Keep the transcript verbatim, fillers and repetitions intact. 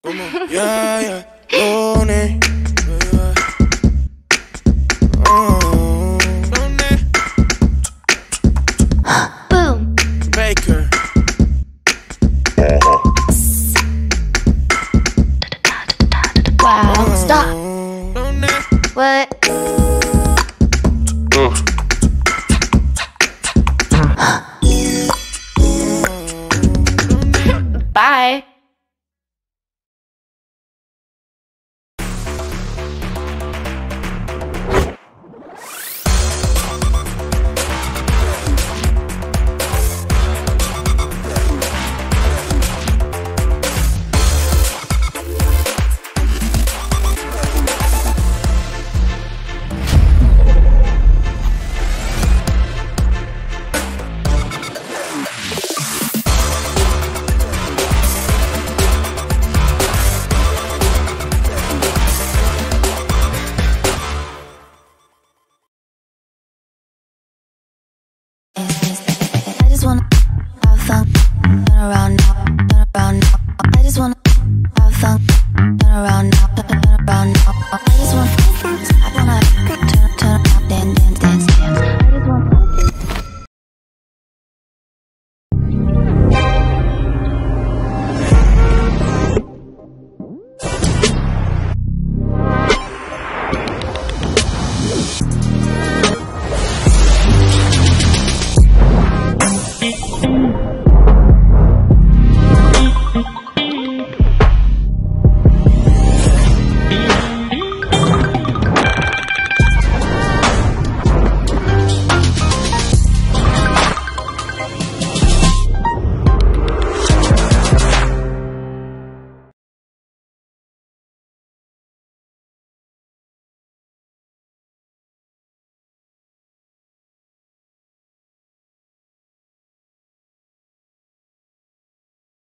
Yeah, yeah, Looney. Oh. Boom. Baker. Wow. Stop. What? Bye. I just wanna have fun, turn around now, turn around now. I just wanna have fun, turn around now, turn around now. I just wanna, I wanna turn, turn around, dance, dance, dance, dance. I just wanna. Thank you.